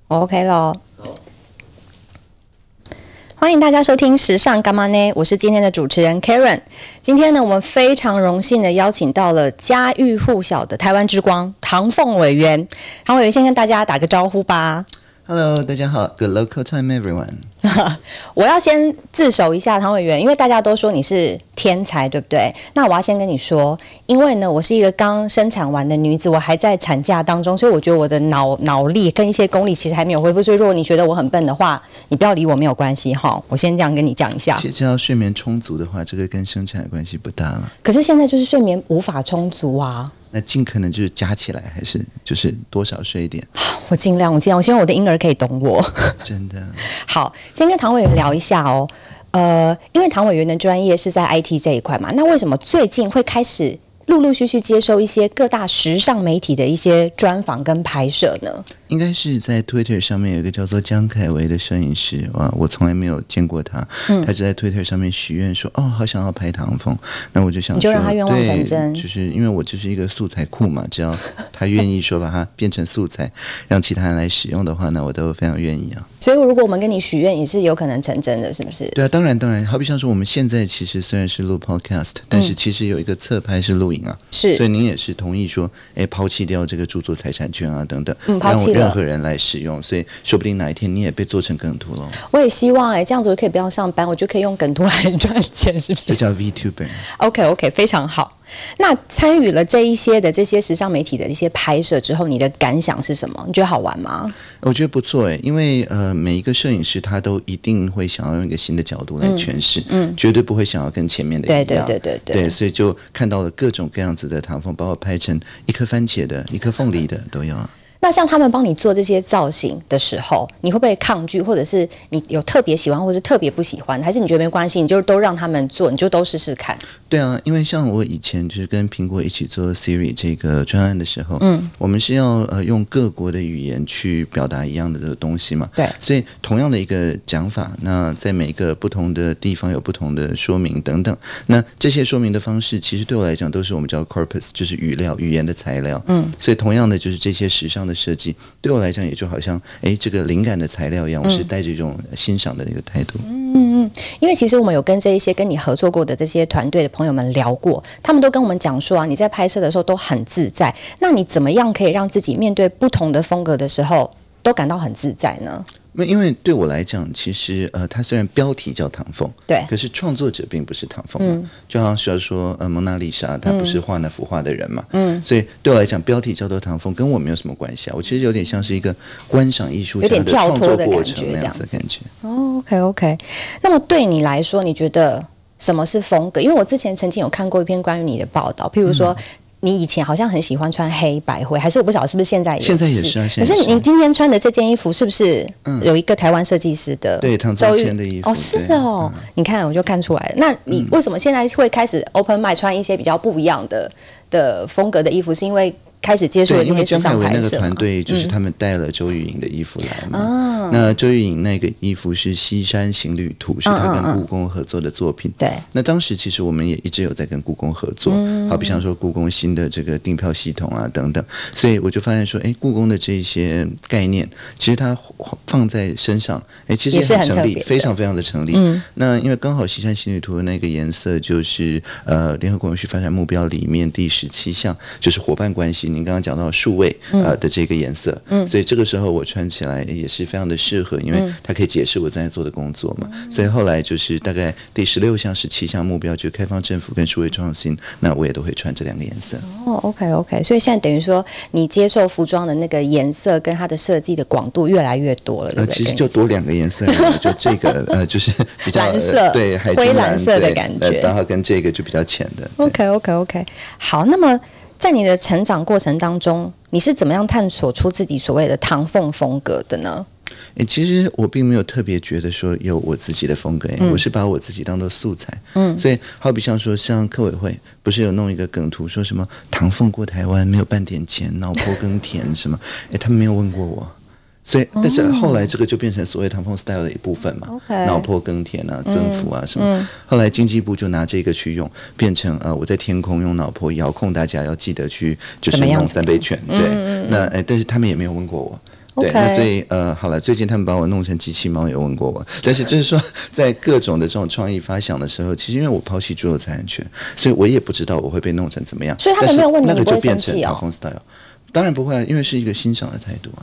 OK 咯。欢迎大家收听时尚干嘛呢？我是今天的主持人 Karen。今天呢，我们非常荣幸的邀请到了家喻户晓的台湾之光唐凤委员。唐委员先跟大家打个招呼吧。 Hello， 大家好 ，Good local time everyone 。 我要先自首一下，唐委员，因为大家都说你是天才，对不对？那我要先跟你说，因为呢，我是一个刚生产完的女子，我还在产假当中，所以我觉得我的脑力跟一些功力其实还没有恢复。所以如果你觉得我很笨的话，你不要理我，没有关系哈。我先这样跟你讲一下。 其实只要睡眠充足的话，这个跟生产的关系不大了。 可是现在就是睡眠无法充足啊。 那尽可能就是加起来，还是就是多少睡一点。 我尽量，我希望我的婴儿可以懂我。 真的。 好，先跟唐委员聊一下哦。因为唐委员的专业是在 IT 这一块嘛，那为什么最近会开始陆陆续续接受一些各大时尚媒体的一些专访跟拍摄呢？ 应该是在 Twitter 上面有一个叫做江凯维的摄影师，我从来没有见过他，他就在 Twitter 上面许愿说，好想要拍唐凤。那我就想说， 你就让他愿望成真， 就是因为我就是一个素材库嘛，只要他愿意说把它变成素材，让其他人来使用的话，那我都非常愿意啊。 所以如果我们跟你许愿，也是有可能成真的，是不是？ 对啊，当然，好比像说我们现在其实虽然是录 podcast，但是其实有一个侧拍是录影啊， 是， 所以您也是同意说，抛弃掉这个著作财产权啊等等， 抛弃了， 让任何人来使用，所以说不定哪一天你也被做成梗图了。 我也希望这样子我可以不要上班，我就可以用梗图来赚钱，是不是？ 这叫 VTuber。 OK， 非常好。那参与了这些时尚媒体的一些拍摄之后，你的感想是什么？你觉得好玩吗？ 我觉得不错因为每一个摄影师他都一定会想要用一个新的角度来诠释，绝对不会想要跟前面的一样。对，所以就看到了各种各样子的唐凤，把我拍成一颗番茄的、一颗凤梨的都有。 那像他们帮你做这些造型的时候，你会不会抗拒，或者是你有特别喜欢，或者是特别不喜欢，还是你觉得没关系，你就都让他们做，你就都试试看？ 对啊，因为像我以前就是跟苹果一起做 Siri 这个专案的时候，我们是要用各国的语言去表达一样的这个东西嘛。 对， 所以同样的一个讲法，那在每一个不同的地方有不同的说明等等。那这些说明的方式，其实对我来讲都是我们叫 corpus， 就是语言的材料。所以同样的就是这些时尚的设计，对我来讲也就好像这个灵感的材料一样，我是带着一种欣赏的一个态度。 因为其实我们有跟这一些跟你合作过的这些团队的朋友们聊过，他们都跟我们讲说你在拍摄的时候都很自在。那你怎么样可以让自己面对不同的风格的时候都感到很自在呢？ 因为对我来讲，其实它虽然标题叫唐凤， 对， 可是创作者并不是唐凤嘛。就好像需要说蒙娜丽莎，她不是画那幅画的人嘛。所以对我来讲，标题叫做唐凤，跟我没有什么关系啊。我其实有点像是一个观赏艺术家的创作过程那样子的感觉。 OK。那么对你来说，你觉得什么是风格？因为我之前曾经有看过一篇关于你的报道，譬如说。你以前好像很喜欢穿黑白灰，还是我不晓得是不是现在也是？ 现在也是啊。 可是你今天穿的这件衣服是不是有一个台湾设计师的？ 对，唐宗谦的衣服。 是哦。你看我就看出来了。那你为什么现在会开始 open mind 穿一些比较不一样的风格的衣服？是因为开始接触了这些时尚拍摄？因为江凯维那个团队就是他们带了周玉莹的衣服来嘛。那周玉莹那个衣服是《西山行旅图》，是他跟故宫合作的作品。对。 那当时其实我们也一直有在跟故宫合作，好比像说故宫新的这个订票系统啊等等，所以我就发现说，故宫的这些概念，其实它放在身上，其实也很成立，非常非常的成立。那因为刚好《西山行旅图》的那个颜色就是联合国永续发展目标里面第17项，就是伙伴关系。您刚刚讲到数位的这个颜色，所以这个时候我穿起来也是非常的适合，因为它可以解释我正在做的工作嘛。所以后来就是大概第16项、17项目标，就是开放政府跟数位创新，那我也都会穿这2个颜色。 OK， 所以现在等于说你接受服装的那个颜色跟它的设计的广度越来越多了，对不对？ 其实就多2个颜色，就这个就是比较蓝色， 对， 灰蓝色的感觉， 然后跟这个就比较浅的。 OK， 好，那么。在你的成长过程当中，你是怎么样探索出自己所谓的唐凤风格的呢？ 其实我并没有特别觉得说有我自己的风格，我是把我自己当做素材。所以好比像说像客委会不是有弄一个梗图，说什么唐凤过台湾没有半点钱，脑波耕田什么，他们没有问过我。所以，但是后来这个就变成所谓唐凤 style 的一部分嘛，脑波耕田啊、增幅啊什么。后来经济部就拿这个去用，变成我在天空用脑波遥控大家要记得去就是弄3杯拳，对。那但是他们也没有问过我。 对，那所以好了，最近他们把我弄成机器猫也问过我，但是就是说，在各种的这种创意发想的时候，其实因为我抛弃著作财产权，所以我也不知道我会被弄成怎么样。 所以他们没有问你， 那个就变成唐风 style。当然不会啊，因为是一个欣赏的态度啊。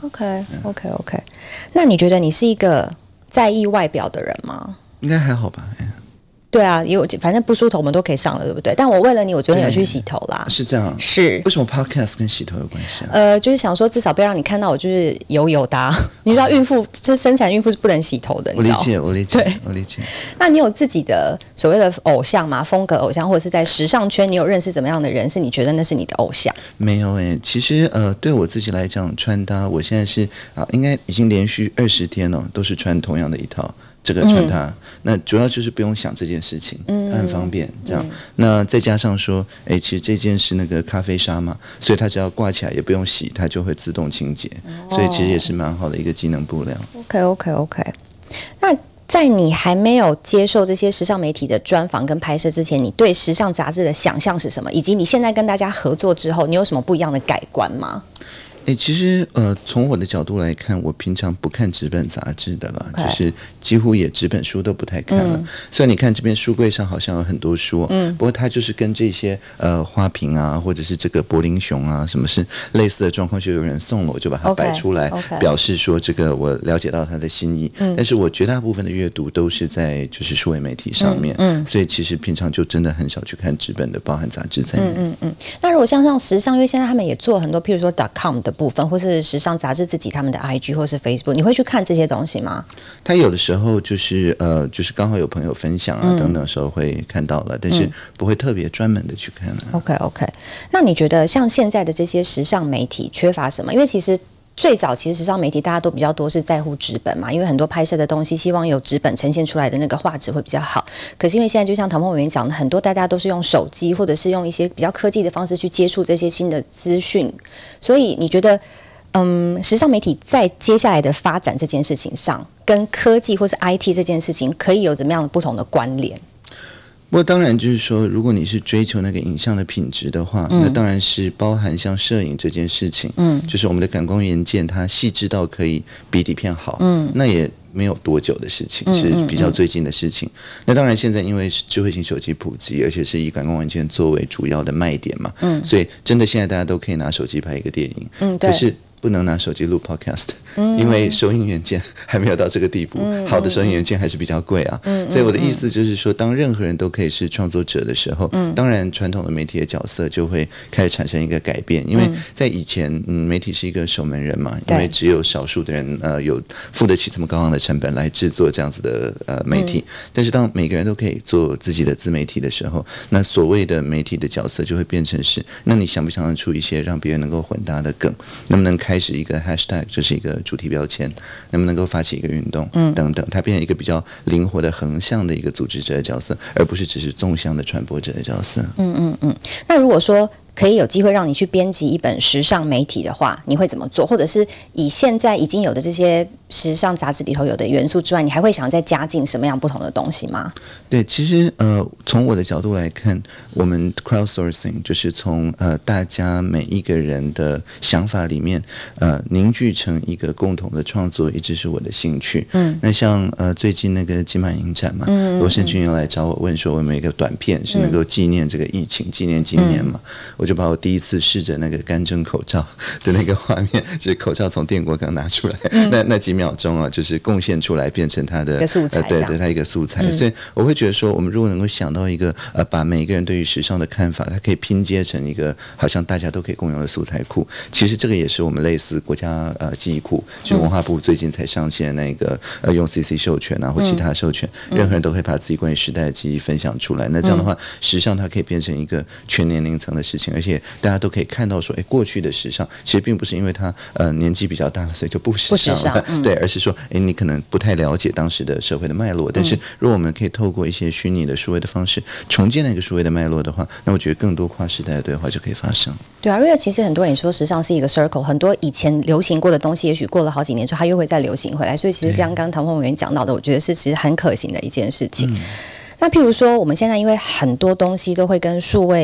OK。那你觉得你是一个在意外表的人吗？ 应该还好吧。 对啊，因为反正不梳头我们都可以上了，对不对？但我为了你，我昨天有去洗头啦。 是这样？ 是。 为什么 podcast 跟洗头有关系啊？ 就是想说至少不要让你看到我就是油的啊。你知道孕妇就生产孕妇是不能洗头的， 我理解。 对， 我理解。 那你有自己的所谓的偶像吗？风格偶像，或者是在时尚圈你有认识怎么样的人？是你觉得那是你的偶像？ 没有其实对我自己来讲，穿搭我现在是应该已经连续20天了，都是穿同样的一套。这个穿搭，那主要就是不用想这件事情，它很方便。这样，那再加上说，其实这件是那个咖啡纱嘛，所以它只要挂起来也不用洗，它就会自动清洁，所以其实也是蛮好的一个机能布料。 OK。那在你还没有接受这些时尚媒体的专访跟拍摄之前，你对时尚杂志的想象是什么？以及你现在跟大家合作之后，你有什么不一样的改观吗？ 其实从我的角度来看，我平常不看纸本杂志的了，就是几乎也纸本书都不太看了。虽然你看这边书柜上好像有很多书，不过它就是跟这些花瓶啊，或者是这个柏林熊啊，什么是类似的状况，就有人送了，我就把它摆出来，表示说这个我了解到他的心意。但是我绝大部分的阅读都是在就是数位媒体上面，所以其实平常就真的很少去看纸本的，包含杂志在内。 那如果像时尚，因为现在他们也做很多，譬如说 .com 的部分，或是时尚杂志自己他们的 IG 或是 Facebook， 你会去看这些东西吗？ 他有的时候就是刚好有朋友分享啊等等的时候会看到了，但是不会特别专门的去看。 OK。那你觉得像现在的这些时尚媒体缺乏什么？因为其实最早其实时尚媒体大家都比较多是在乎纸本嘛，因为很多拍摄的东西希望有纸本呈现出来的那个画质会比较好。可是因为现在就像唐凤委员讲的，很多大家都是用手机或者是用一些比较科技的方式去接触这些新的资讯，所以你觉得时尚媒体在接下来的发展这件事情上，跟科技或是 IT 这件事情可以有怎么样的不同的关联？ 不过当然就是说，如果你是追求那个影像的品质的话，那当然是包含像摄影这件事情，就是我们的感光元件它细致到可以比底片好，那也没有多久的事情，是比较最近的事情。那当然现在因为智慧型手机普及，而且是以感光元件作为主要的卖点嘛，所以真的现在大家都可以拿手机拍一个电影，可是不能拿手机录 podcast，因为收音元件还没有到这个地步，好的收音元件还是比较贵啊。所以我的意思就是说，当任何人都可以是创作者的时候，当然传统的媒体的角色就会开始产生一个改变。因为在以前，媒体是一个守门人嘛，因为只有少数的人有付得起这么高昂的成本来制作这样子的媒体。但是当每个人都可以做自己的自媒体的时候，那所谓的媒体的角色就会变成是，那你想不想得出一些让别人能够混搭的梗？能不能开始一个 hashtag， 就是一个主题标签，能不能够发起一个运动，等等，它变成一个比较灵活的横向的一个组织者的角色，而不是只是纵向的传播者的角色。 那如果说可以有机会让你去编辑一本时尚媒体的话，你会怎么做？或者是以现在已经有的这些时尚杂志里头有的元素之外，你还会想再加进什么样不同的东西吗？ 对，其实从我的角度来看，我们 crowdsourcing 就是从大家每一个人的想法里面凝聚成一个共同的创作，一直是我的兴趣。那像最近那个金马影展嘛，罗胜君又来找我问说，我有没有一个短片是能够纪念这个疫情，纪念今年嘛？我就把我第一次试着那个干蒸口罩的那个画面，就是口罩从电锅刚拿出来，那几秒钟啊，就是贡献出来变成它的素材， 对，它一个素材。所以我会觉得说，我们如果能够想到一个把每个人对于时尚的看法，它可以拼接成一个好像大家都可以共用的素材库。其实这个也是我们类似国家记忆库，就是文化部最近才上线那个用 CC 授权啊或其他授权，任何人都可以把自己关于时代的记忆分享出来。那这样的话，时尚它可以变成一个全年龄层的事情，而且大家都可以看到说，过去的时尚其实并不是因为他年纪比较大了，所以就不时尚了，对，而是说，你可能不太了解当时的社会的脉络。但是如果我们可以透过一些虚拟的数位的方式重建那个数位的脉络的话，那我觉得更多跨时代的对话就可以发生。 对啊，因为其实很多人说时尚是一个 circle， 很多以前流行过的东西，也许过了好几年之后，它又会再流行回来。所以其实刚刚唐凤委员讲到的，我觉得是其实很可行的一件事情。那譬如说，我们现在因为很多东西都会跟数位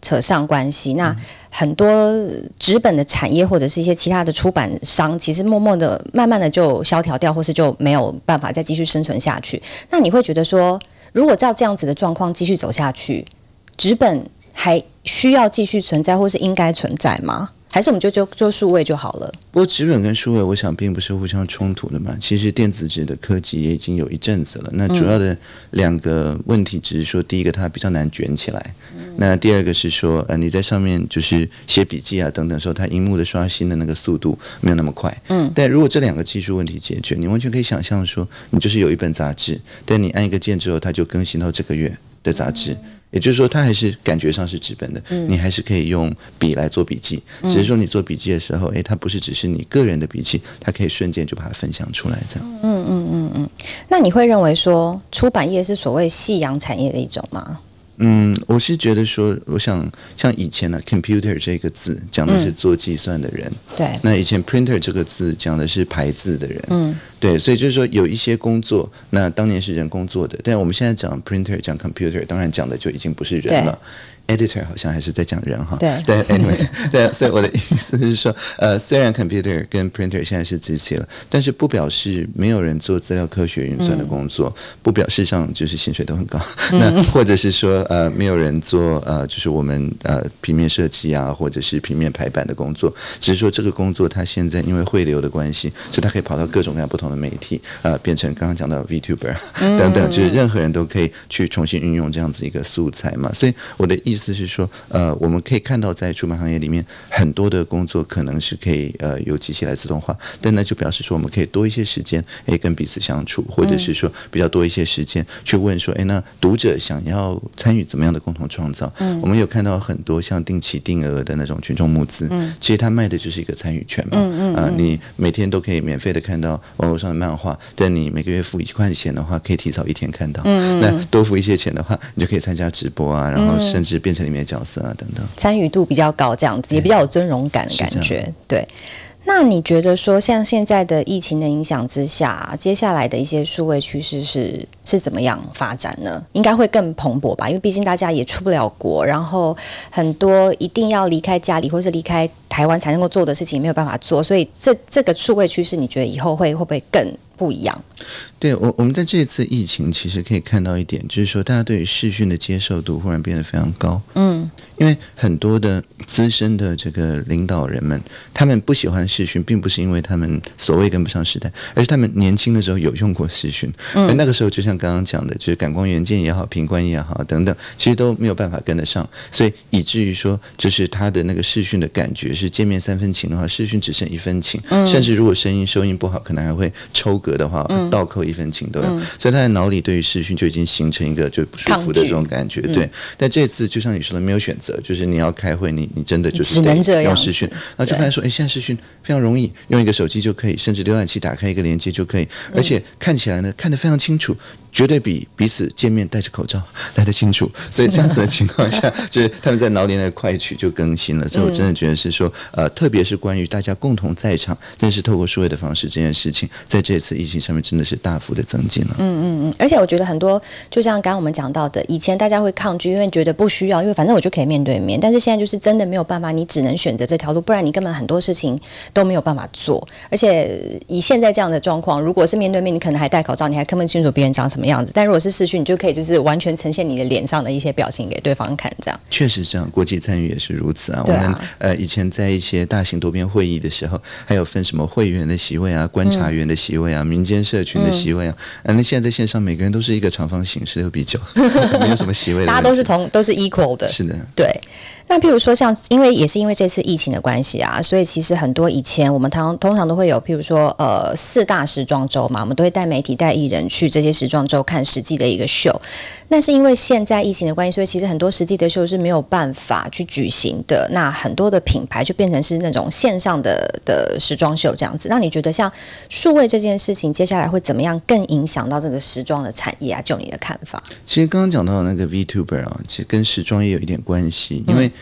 扯上关系。那很多纸本的产业或者是一些其他的出版商，其实默默的、慢慢的就萧条掉，或是就没有办法再继续生存下去。那你会觉得说，如果照这样子的状况继续走下去，纸本还需要继续存在，或是应该存在吗？还是我们就数位就好了？ 不过纸本跟数位，我想并不是互相冲突的嘛。其实电子纸的科技也已经有一阵子了。那主要的两个问题只是说，第一个它比较难卷起来，那第二个是说，你在上面就是写笔记啊等等的时候，它荧幕的刷新的那个速度没有那么快。但如果这两个技术问题解决，你完全可以想象说，你就是有一本杂志，但你按一个键之后，它就更新到这个月的杂志。也就是说，它还是感觉上是纸本的，你还是可以用笔来做笔记，只是说你做笔记的时候，它不是只是你个人的笔记，它可以瞬间就把它分享出来，这样。 那你会认为说，出版业是所谓夕阳产业的一种吗？ 我是觉得说，我想像以前呢，computer 这个字讲的是做计算的人， 对。 那以前 printer 这个字讲的是排字的人，对，所以就是说有一些工作，那当年是人工做的，但我们现在讲 printer 讲 computer， 当然讲的就已经不是人了。editor 好像还是在讲人哈， 对 ，anyway， 对，所以我的意思是说，虽然 computer 跟 printer 现在是机器了，但是不表示没有人做资料科学运算的工作，不表示上就是薪水都很高，那或者是说没有人做就是我们平面设计啊，或者是平面排版的工作，只是说这个工作它现在因为汇流的关系，所以它可以跑到各种各样不同的媒体，变成刚刚讲到 VTuber 等等，就是任何人都可以去重新运用这样子一个素材嘛，所以我的意思是说，我们可以看到在出版行业里面很多的工作可能是可以由机器来自动化，但那就表示说我们可以多一些时间跟彼此相处，或者是说比较多一些时间去问说，那读者想要参与怎么样的共同创造？我们有看到很多像定期定额的那种群众募资，其实它卖的就是一个参与权嘛，你每天都可以免费的看到网络上的漫画，但你每个月付1块钱的话，可以提早1天看到，那多付一些钱的话，你就可以参加直播啊，然后甚至变成里面的角色啊等等， 参与度比较高，这样子也比较有尊荣感的感觉。对，那你觉得说，像现在的疫情的影响之下，接下来的一些数位趋势是怎么样发展呢？应该会更蓬勃吧，因为毕竟大家也出不了国，然后很多一定要离开家里或是离开台湾才能够做的事情没有办法做，所以这个数位趋势，你觉得以后会不会更不一样？ 对，我们在这次疫情其实可以看到一点，就是说大家对于视讯的接受度忽然变得非常高。因为很多的资深的这个领导人们，他们不喜欢视讯，并不是因为他们所谓跟不上时代，而是他们年轻的时候有用过视讯，而那个时候就像刚刚讲的，就是感光元件也好，频宽也好等等，其实都没有办法跟得上，所以以至于说，就是他的那个视讯的感觉是见面3分情的话，视讯只剩1分情，甚至如果收音不好，可能还会抽格的话，倒扣1分情都有，所以他的脑里对于视讯就已经形成一个就不舒服的这种感觉。对，但这次就像你说的，没有选择，就是你要开会，你真的就是得用视讯，然后就发现说，现在视讯非常容易，用一个手机就可以，甚至浏览器打开一个连接就可以，而且看起来呢，看得非常清楚。绝对比彼此见面戴着口罩来得清楚，所以这样子的情况下，就是他们在脑里那个快取就更新了。所以我真的觉得是说，特别是关于大家共同在场，但是透过数位的方式这件事情，在这次疫情上面真的是大幅的增进了。 而且我觉得很多，就像刚刚我们讲到的，以前大家会抗拒，因为觉得不需要，因为反正我就可以面对面。但是现在就是真的没有办法，你只能选择这条路，不然你根本很多事情都没有办法做。而且以现在这样的状况，如果是面对面，你可能还戴口罩，你还看不清楚别人长什么样子。但如果是视讯，你就可以就是完全呈现你的脸上的一些表情给对方看，这样。 确实这样，国际参与也是如此啊。我们以前在一些大型多边会议的时候，还有分什么会员的席位啊、观察员的席位啊、民间社群的席位啊。那现在在线上，每个人都是一个长方形16:9，没有什么席位的， 大家都是 equal 的。 是的， 对。那譬如说像，因为这次疫情的关系啊，所以其实很多以前我们通常都会有，譬如说4大时装周嘛，我们都会带媒体带艺人去这些时装周看实际的一个秀。那是因为现在疫情的关系，所以其实很多实际的秀是没有办法去举行的。那很多的品牌就变成是那种线上的时装秀这样子。那你觉得像数位这件事情，接下来会怎么样更影响到这个时装的产业啊？就你的看法？ 其实刚刚讲到的那个 VTuber 啊，其实跟时装也有一点关系，因为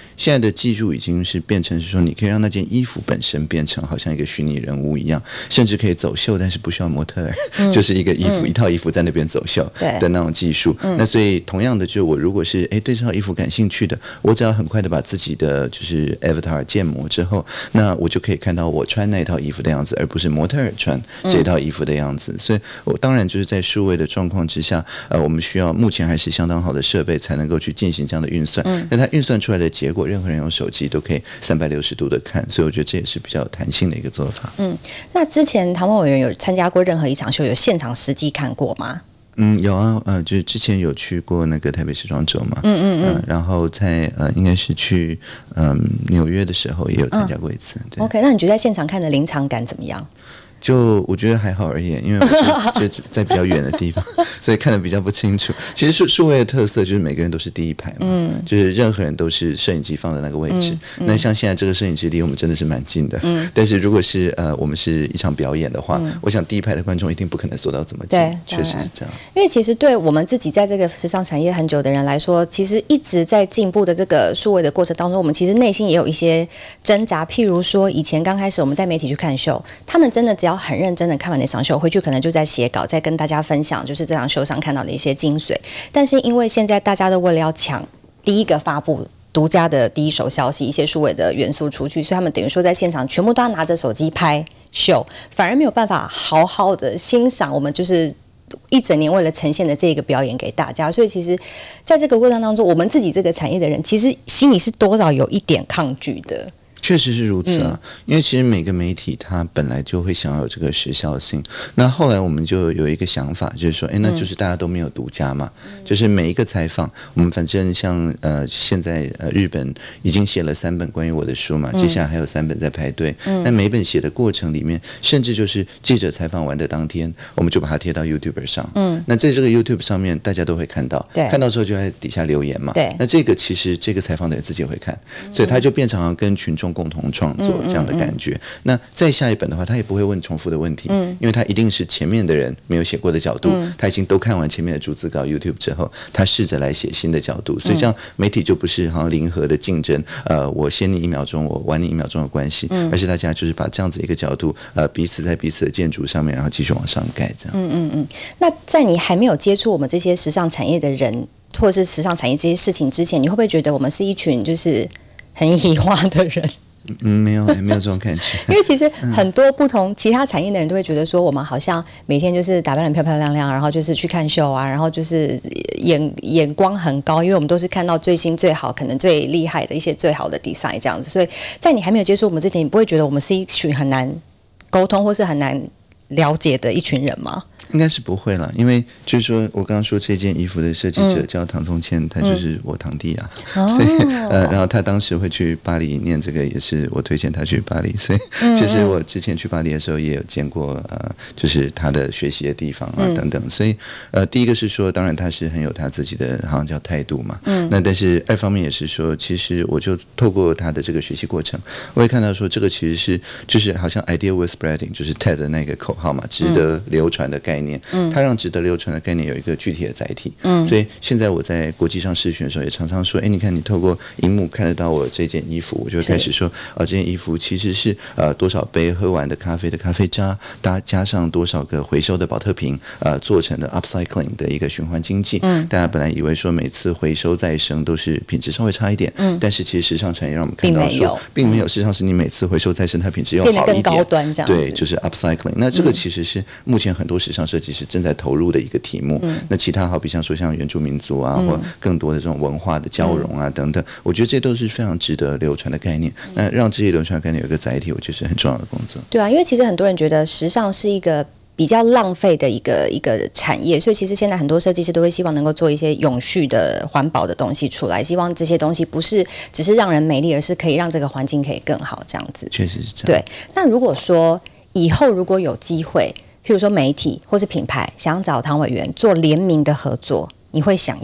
现在的技术已经是变成是说，你可以让那件衣服本身变成好像一个虚拟人物一样，甚至可以走秀，但是不需要模特儿，就是一个衣服、一套衣服在那边走秀的那种技术。那所以同样的，就我如果是对这套衣服感兴趣的，我只要很快的把自己的就是 avatar 建模之后，那我就可以看到我穿那一套衣服的样子，而不是模特儿穿这套衣服的样子。所以我当然就是在数位的状况之下，我们需要目前还是相当好的设备才能够去进行这样的运算。但它运算出来的结果，任何人用手机都可以360度的看，所以我觉得这也是比较有弹性的一个做法。 那之前唐凤委员有参加过任何一场秀，有现场实际看过吗？ 有啊，就是之前有去过那个台北时装周嘛，然后在应该是去纽约的时候也有参加过一次。 OK， 那你觉得在现场看的临场感怎么样？ 就我觉得还好而已，因为我就在比较远的地方，所以看得比较不清楚。其实数位的特色就是每个人都是第一排嘛，就是任何人都是摄影机放在那个位置。那像现在这个摄影机离我们真的是蛮近的，但是如果是我们是一场表演的话，我想第一排的观众一定不可能坐到这么近，确实是这样。 因为其实对我们自己在这个时尚产业很久的人来说，其实一直在进步的这个数位的过程当中，我们其实内心也有一些挣扎。譬如说，以前刚开始我们带媒体去看秀，他们真的只要很认真的看完那场秀，回去可能就在写稿，在跟大家分享就是这场秀上看到的一些精髓。但是因为现在大家都为了要抢第一个发布独家的第一手消息，一些数位的元素出去，所以他们等于说在现场全部都要拿着手机拍秀，反而没有办法好好的欣赏我们就是一整年为了呈现的这个表演给大家。所以其实在这个过程当中，我们自己这个产业的人其实心里是多少有一点抗拒的。 确实是如此啊，因为其实每个媒体它本来就会想要有这个时效性。那后来我们就有一个想法，就是说，那就是大家都没有独家嘛，就是每一个采访，我们反正像现在日本已经写了3本关于我的书嘛，接下来还有3本在排队。那每本写的过程里面，甚至就是记者采访完的当天，我们就把它贴到 YouTube 上。那在这个 YouTube 上面，大家都会看到，看到之后就在底下留言嘛。那这个其实这个采访的人自己也会看，所以他就变成跟群众共同创作这样的感觉。那再下一本的话，他也不会问重复的问题，因为他一定是前面的人没有写过的角度，他已经都看完前面的逐字稿 YouTube 之后，他试着来写新的角度。所以这样媒体就不是好像零和的竞争，我先你1秒钟，我晚你1秒钟的关系，而是大家就是把这样子一个角度，彼此在彼此的建筑上面，然后继续往上盖这样。 那在你还没有接触我们这些时尚产业的人，或者是时尚产业这些事情之前，你会不会觉得我们是一群就是很异化的人？ 没有这种感觉。 因为其实很多不同其他产业的人都会觉得说，我们好像每天就是打扮得漂漂亮亮，然后就是去看秀啊，然后就是眼光很高，因为我们都是看到最新最好，可能最厉害的一些最好的 design 这样子。所以在你还没有接触我们之前，你不会觉得我们是一群很难沟通或是很难了解的一群人吗？ 应该是不会了，因为就是说我刚刚说这件衣服的设计者叫唐宗谦，他就是我堂弟啊，所以然后他当时会去巴黎念这个，也是我推荐他去巴黎，所以其实我之前去巴黎的时候也有见过就是他的学习的地方啊等等，所以第一个是说，当然他是很有他自己的好像叫态度嘛，那但是二方面也是说，其实我就透过他的这个学习过程，我会看到说这个其实是就是好像 idea worth spreading， 就是 TED 的那个口号嘛，值得流传的概念。它让值得流传的概念有一个具体的载体。所以现在我在国际上视讯的时候，也常常说，你看你透过荧幕看得到我这件衣服，我就开始说，这件衣服其实是多少杯喝完的咖啡的咖啡渣，加上多少个回收的保特瓶，做成的 upcycling 的一个循环经济。大家本来以为说每次回收再生都是品质稍微差一点，但是其实时尚产业让我们看到说，并没有，事实上是你每次回收再生，它品质又好一点， 变得更高端这样子。 对，就是 upcycling。那这个其实是目前很多时尚设计师正在投入的一个题目。那其他好比像说像原住民族啊，或更多的这种文化的交融啊等等，我觉得这都是非常值得流传的概念。那让这些流传的概念有一个载体，我觉得是很重要的工作。 对啊，因为其实很多人觉得时尚是一个比较浪费的一个产业，所以其实现在很多设计师都会希望能够做一些永续的环保的东西出来，希望这些东西不是只是让人美丽，而是可以让这个环境可以更好这样子。 确实是这样。 对，那如果说以后如果有机会，譬如说媒体或是品牌想找唐委员做联名的合作，你会想要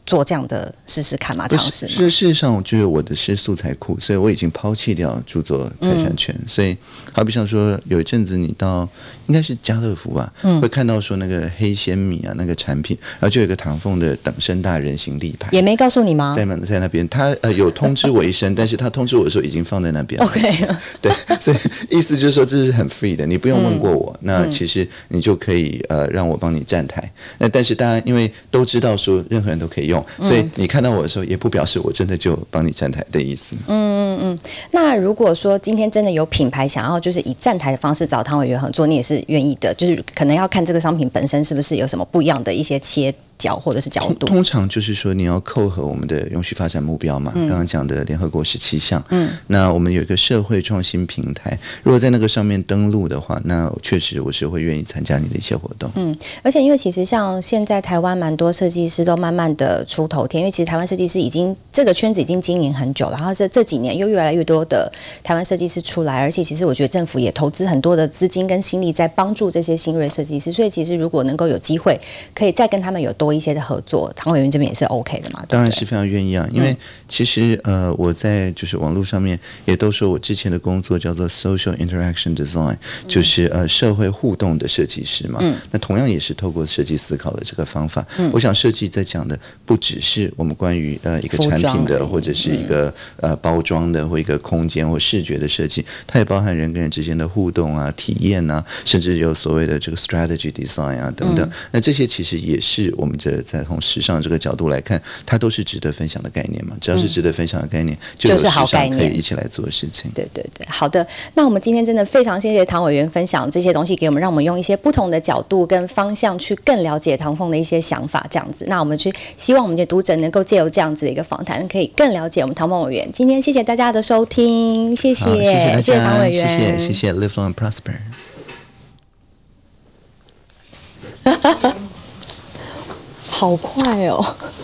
做这样的试试看吗？尝试吗？ 事实上，我觉得我的是素材库，所以我已经抛弃掉著作财产权。所以，好比像说，有一阵子你到应该是家乐福吧，会看到说那个黑鲜米啊那个产品，然后就有一个唐凤的等身大人形立牌， 也没告诉你吗？ 在那边，他有通知我一声，但是他通知我的时候已经放在那边了。 OK， 对，所以意思就是说这是很 free 的，你不用问过我，那其实你就可以让我帮你站台。那但是大家因为都知道说任何人都可以用，所以你看到我的时候也不表示我真的就帮你站台的意思。 那如果说今天真的有品牌想要就是以站台的方式找汤委员合作，你也是愿意的，就是可能要看这个商品本身是不是有什么不一样的一些切角或者是角度。 通常就是说你要扣合我们的永续发展目标嘛，刚刚讲的联合国17项。那我们有一个社会创新平台，如果在那个上面登录的话，那确实我是会愿意参加你的一些活动。 而且因为其实像现在台湾蛮多设计师都慢慢的出头天，因为其实台湾设计师已经这个圈子已经经营很久了，然后这几年又越来越多的台湾设计师出来，而且其实我觉得政府也投资很多的资金跟心力在帮助这些新锐设计师，所以其实如果能够有机会可以再跟他们有多一些的合作，汤委员这边也是 OK 的嘛？ 当然是非常愿意啊，因为其实我在就是网络上面也都说我之前的工作叫做 social interaction design，就是社会互动的设计师嘛。那同样也是透过设计思考的这个方法。我想设计在讲的不只是我们关于一个产品的或者是一个包装的或一个空间或视觉的设计，它也包含人跟人之间的互动啊、体验啊，甚至有所谓的这个 strategy design 啊等等。那这些其实也是我们在从时尚这个角度来看，它都是值得分享的概念嘛。只要是值得分享的概念，就有时尚可以一起来做的事情。 对对对，好的。那我们今天真的非常谢谢唐委员分享这些东西给我们，让我们用一些不同的角度跟方向去更了解唐凤的一些想法，这样子。那我们去希望我们的读者能够借由这样子的一个访谈，可以更了解我们唐凤委员。今天谢谢大家的收听，谢谢， 谢谢唐委员， 谢谢 Live Long and Prosper。 好快哦。